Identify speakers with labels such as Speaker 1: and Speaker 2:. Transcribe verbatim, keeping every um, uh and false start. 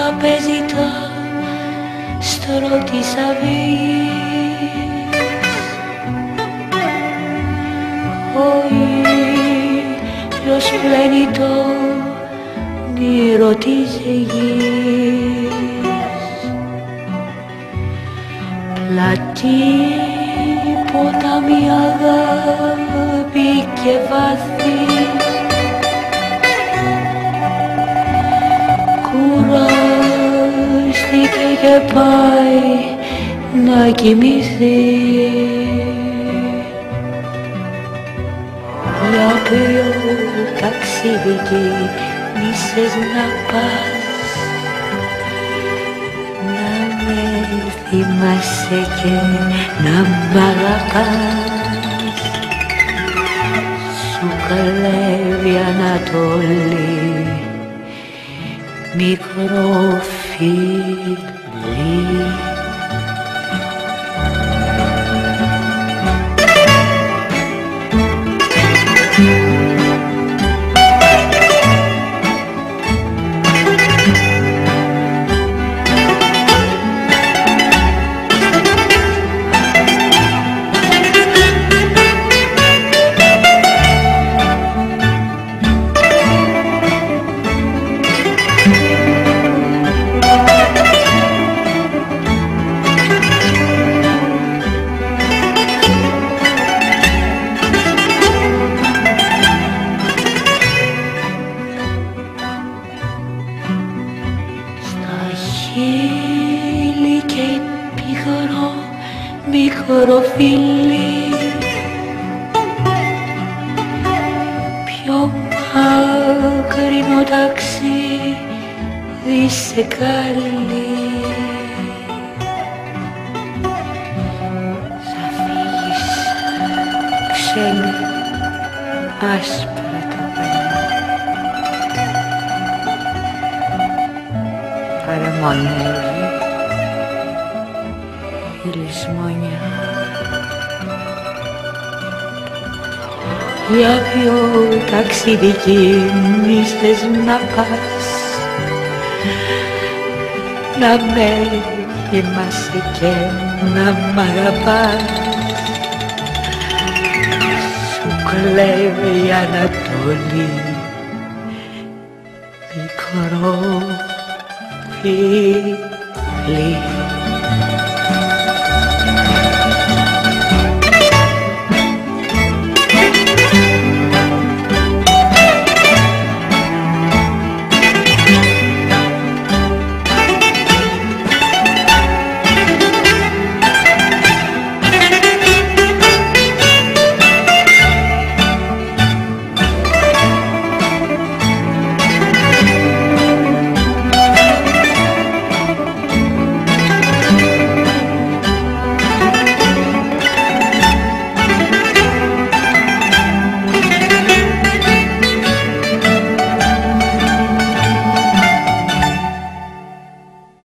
Speaker 1: τραπέζιτα στρώ της αυγής. Ο ήλιος πλένει το όνειρο της γης. Πλατή ποτάμι αγάπη και βάθη, κουράστηκε και πάει να κοιμηθεί. Για ποιο ταξίδι κίνησες να πας, να με θυμάσαι και να μ' αγαπάς. Σου καλεύει Ανατολή μικρό φίλι. Χείλη και πικρό μικρό φίλι, πιο μακρινό ταξίδι σε καλεί. Θα φύγεις ξένη άσπρα τα πένια, παραμονεύει η λησμονιά. Για ποιο ταξίδι κίνησες να πας, να με θυμάσαι και να μ' αγαπάς. Σου κλέβει η Ανατολή μικρό φίλι.